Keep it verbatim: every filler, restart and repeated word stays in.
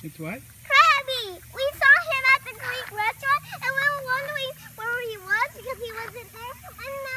It's what? Crabby! We saw him at the Greek restaurant and we were wondering where he was because he wasn't there. And